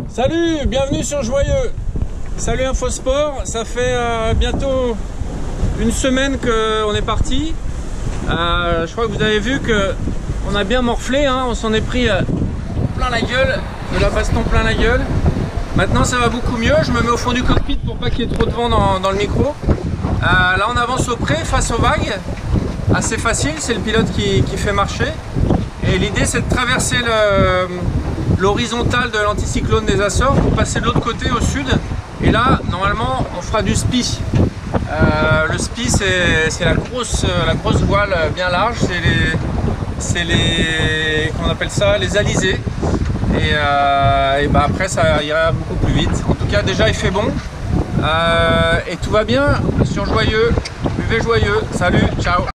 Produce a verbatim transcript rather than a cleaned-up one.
Salut, bienvenue sur Joyeux. Salut Infosport, ça fait euh, bientôt une semaine qu'on est parti. Euh, je crois que vous avez vu que on a bien morflé, hein, on s'en est pris euh, plein la gueule, de la baston plein la gueule. Maintenant ça va beaucoup mieux, je me mets au fond du cockpit pour pas qu'il y ait trop de vent dans, dans le micro. Euh, là on avance au près face aux vagues, assez facile, c'est le pilote qui, qui fait marcher. Et l'idée c'est de traverser l'horizontale de l'anticyclone des Açores pour passer de l'autre côté au sud. Et là normalement on fera du spi. Euh, le spi c'est la grosse, la grosse voile bien large, c'est les, c'est les, comment on appelle ça, les alizés. Et, euh, et bah après ça ira beaucoup plus vite. En tout cas déjà il fait bon euh, et tout va bien sur Joyeux. Buvez Joyeux. Salut, ciao.